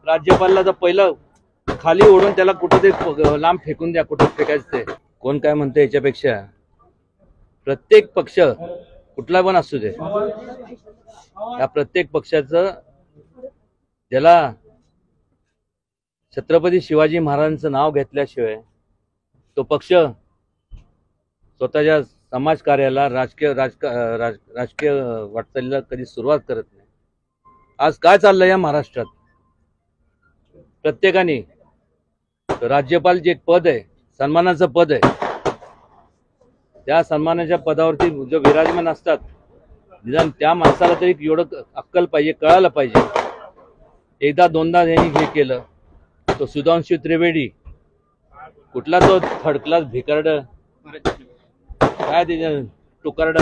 राज्यपालाला जर पहिलं खाली ओढून त्याला कुठेतरी लांब फेकून द्या, कुठे फेकायचं ते. कोण काय म्हणते याच्यापेक्षा प्रत्येक पक्ष कुठला पण असू दे, या प्रत्येक पक्षाचं ज्याला छत्रपती शिवाजी महाराजांचं नाव घेतल्याशिवाय तो पक्ष स्वतःच्या समाजकार्याला राजकीय वाटचालीला कधी सुरुवात करत नाही. आज काय चाललंय या महाराष्ट्रात? प्रत्येकाने राज्यपाल जे एक पद आहे, सन्मानाचं पद आहे, त्या सन्मानाच्या पदावरती जो विराजमान असतात, निदान त्या माणसाला तरी एवढं अक्कल पाहिजे, कळायला पाहिजे. एकदा दोनदा यांनी हे केलं. तो सुधांशु त्रिवेदी कुठला तो थर्ड क्लास भिकारड काय ते टुकारड,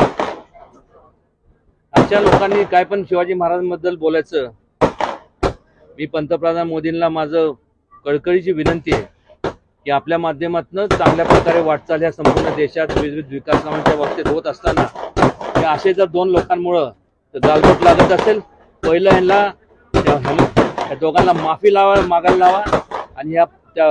अशा लोकांनी काय पण शिवाजी महाराजांबद्दल बोलायचं. मी पंतप्रधान मोदींना माझं कळकळीची विनंती आहे की आपल्या माध्यमातून चांगल्या प्रकारे वाटचाल ह्या संपूर्ण देशात विविध विकास कामांच्या बाबतीत होत असताना या असे जर दोन लोकांमुळं गालबोट लागत असेल, पहिलं ह्यांना या दोघांना माफी मागायला लावा आणि या त्या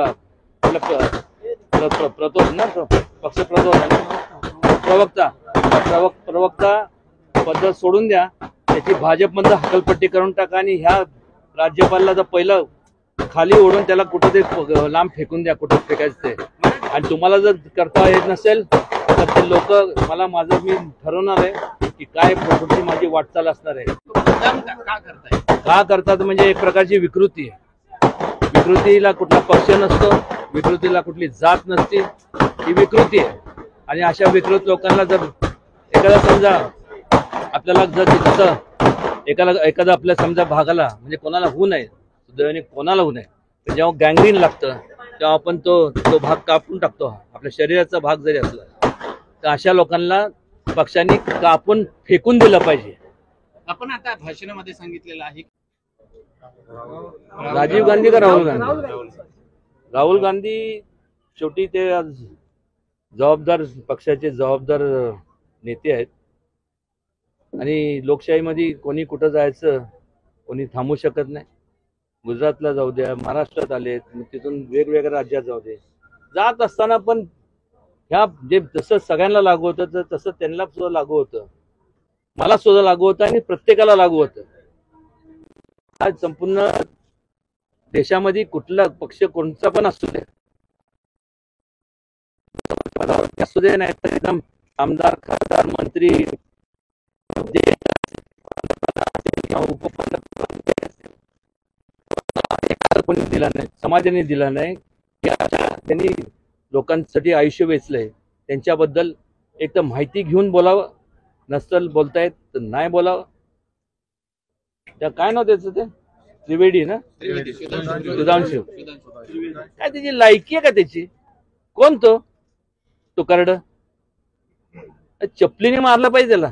प्रवक्ता पद्धत सोडून द्या, त्याची भाजपमध्ये हकलपट्टी करून टाका आणि ह्या राज्यपालाला जर पहिलं खाली ओढून त्याला कुठेतरी लांब फेकून द्या, कुठे फेकायचं ते. आणि तुम्हाला जर करता येत नसेल तर ते लोक मी ठरवणार आहे की काय पुढची माझी वाटचाल असणार आहे. का करतात म्हणजे एक प्रकारची विकृती आहे. विकृतीला कुठला पक्ष नसतो, विकृतीला कुठली जात नसते, ही विकृती आहे. आणि अशा विकृत लोकांना जर एखादा समजा आपल्याला जर तसं एखादा आपल्या समजा भागाला म्हणजे कोणाला होऊ नये, सुदैवाने कोणाला होऊ नये, तर जेव्हा गँग्रीन लागतं तेव्हा आपण तो भाग कापून टाकतो. आपल्या शरीराचा भाग जरी असला तर अशा लोकांना पक्षांनी कापून फेकून दिलं पाहिजे. आपण आता भाषणामध्ये सांगितलेलं आहे राजीव गांधी का राहुल गांधी? राहुल गांधी शेवटी ते आज जबाबदार पक्षाचे जबाबदार नेते आहेत आणि लोकशाहीमध्ये कोणी कुठं जायचं, कोणी थांबू शकत नाही. गुजरातला जाऊ द्या, महाराष्ट्रात आले, तिथून वेगवेगळ्या राज्यात जाऊ दे, जात असताना पण ह्या जे जसं सगळ्यांना लागू होतं तसं त्यांना सुद्धा लागू होतं, मला सुद्धा लागू होतं आणि प्रत्येकाला लागू होतं. आज संपूर्ण देशामध्ये कुठला पक्ष कोणता पण असू दे, असू दे, नाही तर एकदम आमदार, खासदार, मंत्री, कोणी दिला नाही, समाजाने दिला नाही. त्यांनी लोकांसाठी आयुष्य वेचलंय. त्यांच्याबद्दल एक तर माहिती घेऊन बोलावं, नसल बोलतायत तर नाही बोलावं. त्या काय नाव त्याचं ते त्रिवेदी ना, सुधांशु, काय त्याची लायकी आहे का त्याची? कोण तो करड? चपलीने मारलं पाहिजे त्याला.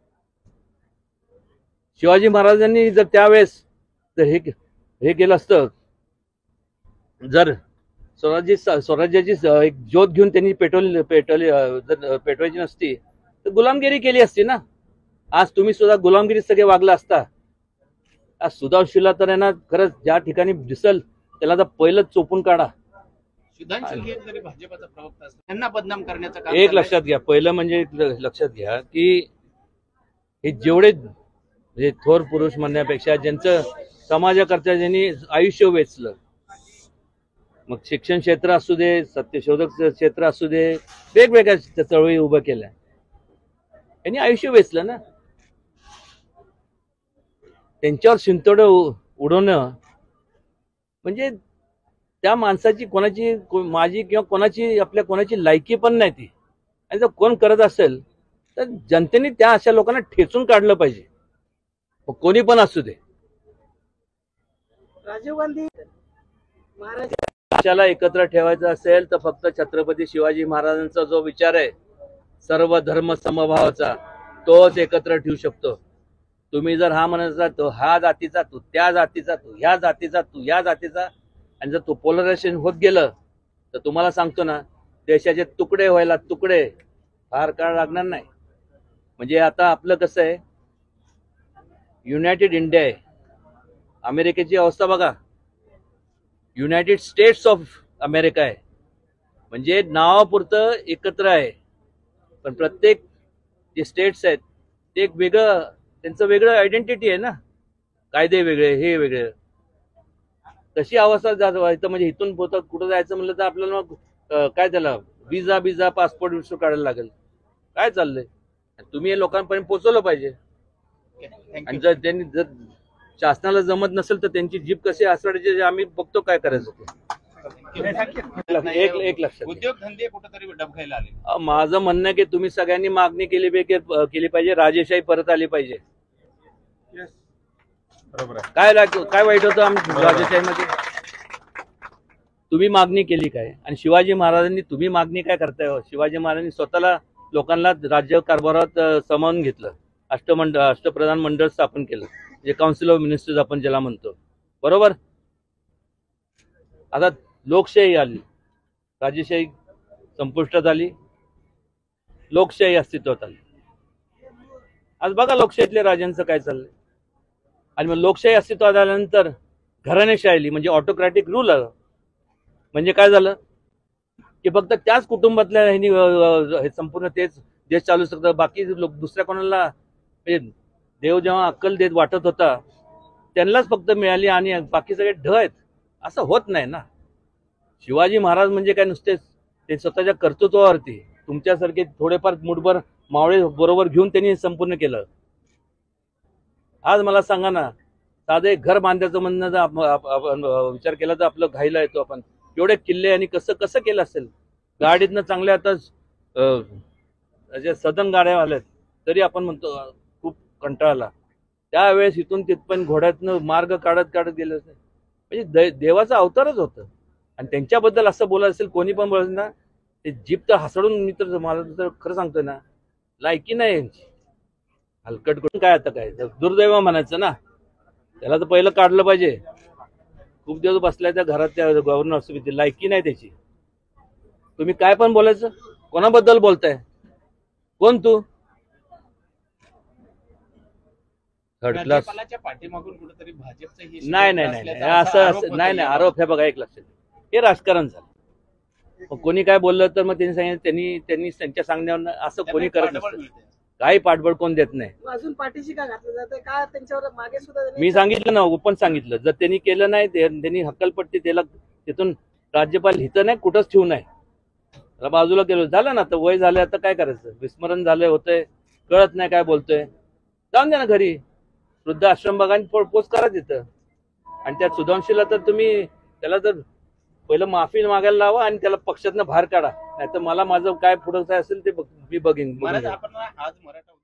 शिवाजी महाराजांनी जर त्यावेळेस जर हे केलं असतं, जर स्वराज्याची एक ज्योत घेऊन त्यांनी पेटवायची नसती तर गुलामगिरी केली असती ना. आज तुम्ही सुद्धा गुलामगिरी सगळे वागला असता. आज सुधांशूला तर आहे ना, खरंच ज्या ठिकाणी दिसल त्याला तर पहिलं चोपून काढा. भाजपचा प्रवक्ता त्यांना बदनाम करण्याचं काम एक लक्षात घ्या, पहिलं म्हणजे लक्षात घ्या की हे जेवढे म्हणजे थोर पुरुष म्हणण्यापेक्षा ज्यांचं समाजाकरता ज्यांनी आयुष्य वेचलं, मग शिक्षण क्षेत्र असू दे, सत्यशोधक क्षेत्र असू दे, वेगवेगळ्या चळवळी उभं केल्या, यांनी आयुष्य वेचलं ना. त्यांच्यावर शिंतोडं उडवणं म्हणजे त्या माणसाची कोणाची माझी किंवा कोणाची लायकी पण नाही ती. आणि जर कोण करत असेल तर जनतेने त्या अशा लोकांना ठेचून काढलं पाहिजे, कोणी पण असू दे. राजीव गांधी देशाला एकत्र ठेवायचं असेल तर फक्त छत्रपती शिवाजी महाराजांचा जो विचार आहे सर्व धर्म समभावाचा, तोच एकत्र ठेवू शकतो. तुम्ही जर हा म्हणत तो हा जातीचा, तू त्या जातीचा, तू ह्या जातीचा, तू या जातीचा, आणि जर तो पोलरायझेशन होत गेलं तर तुम्हाला सांगतो ना, देशाचे तुकडे व्हायला फार काळ लागणार नाही. म्हणजे आता आपलं कसं आहे, युनायटेड इंडिया आहे. अमेरिकेची अवस्था बघा, युनायटेड स्टेट्स ऑफ अमेरिका आहे. म्हणजे नावापुरतं एकत्र आहे, पण प्रत्येक जे स्टेट्स आहेत ते एक वेगळं, त्यांचं वेगळं आयडेंटिटी आहे ना. कायदे वेगळे, हे वेगळे. तशी अवस्था जायचं म्हणजे इथून कुठं जायचं म्हणलं तर आपल्याला मग काय त्याला विजा पासपोर्ट काढायला लागेल. काय चाललंय? तुम्ही हे लोकांपर्यंत पोहोचवलं पाहिजे. आणि जर त्यांनी जर शासनाला जमत नसेल तर त्यांची जीप कशी असवायची आम्ही बघतो काय करायचं ते. एक लक्षात घ्या. उद्योग धंदे कुठेतरी डबघायला आले. माझं म्हणणं आहे की तुम्ही सगळ्यांनी मागणी केली पाहिजे. राजेशाही परत आली पाहिजे. काय वाईट होतं राजेशाहीमध्ये? तुम्ही मागणी केली काय? आणि शिवाजी महाराजांनी तुम्ही मागणी काय करताय? शिवाजी महाराजांनी स्वतःला लोकांना राज्य कारभारात सामावून घेतलं. अष्टप्रधान मंडळ स्थापन केलं, जे काउन्सिल ऑफ मिनिस्टर्स आपण ज्याला म्हणतो. बरोबर. आता लोकशाही आली, राजेशाही संपुष्टात आली, लोकशाही अस्तित्वात आली. आज बघा लोकशाहीतल्या राजांचं काय चाललंय. आणि मग लोकशाही अस्तित्वात आल्यानंतर घराणेशाही म्हणजे ऑटोक्रॅटिक रूल आलं. म्हणजे काय झालं की फक्त त्याच कुटुंबातल्या हे संपूर्ण तेच देश चालू शकतं. बाकी लोक दुसऱ्या कोणाला म्हणजे देव जेव्हा अक्कल देत वाटत होता त्यांनाच फक्त मिळाली आणि बाकी सगळे ढ आहेत. असं होत नाही ना. शिवाजी महाराज म्हणजे काय नुसतेच ते स्वतःच्या कर्तृत्वावरती तुमच्यासारखे थोडेफार मुठभर मावळे बरोबर घेऊन त्यांनी हे संपूर्ण केलं. आज मला सांगा ना, साधं एक घर बांधायचं म्हणणं जर आपण विचार केला तर आपलं घाईला येतो. आपण एवढे किल्ले आणि कसं केलं असेल. गाडीतनं चांगल्या आता सदन गाड्या आल्यात तरी आपण म्हणतो खूप कंटाळला. त्यावेळेस इथून तिथपर्यंत घोड्यातनं मार्ग काढत गेलं असेल. म्हणजे देवाचा अवतारच होतं. आणि त्यांच्याबद्दल असं बोलायचं असेल कोणी पण बोलायचं ना, ते जीप तर हसडून मी तर मला तर खरं सांगतोय ना, लायकी नाही यांची. हलकट करून काय आता काय दुर्दैव म्हणायचं ना. त्याला तर पहिलं काढलं पाहिजे. खूप दिवस बसलाय त्या घरात, त्या गव्हर्नर समिती. लायकी नाही त्याची. तुम्ही काय पण बोलायचं. कोणाबद्दल बोलताय? कोण तू? Third class. राज्यपालाच्या पाठीमागून कुठेतरी भाजपचं नाही असं नाही. आरोप हे बघा, एक लक्षात, हे राजकारण झालं. कोणी काय बोललं तर मग त्यांनी सांगितलं त्यांनी त्यांच्या सांगण्यावर असं कोणी करत नसतं. काही पाठबळ कोण देत नाही. अजून पाठीशी का घातलं जातं का? त्यांच्यावर मागे सुद्धा मी सांगितलं ना, ओपन सांगितलं. जर त्यांनी केलं नाही, त्यांनी हक्कलपट्टी त्याला तिथून राज्यपाल हिथं नाही कुठंच ठेवू नाही, त्याला बाजूला केलं झालं ना. तर वय झालं, आता काय करायचं? विस्मरण झालंय, होतंय, कळत नाही काय बोलतोय. जाऊन द्या ना घरी. वृद्धाश्रम बघा आणि पोच करा तिथं. आणि त्या सुधांशीला तर तुम्ही त्याला तर पहिलं माफी मागायला लावा आणि त्याला पक्षातनं बाहेर काढा. नाही तर मला माझं काय पुढं काय असेल ते मी बघेन. आपण आज मराठा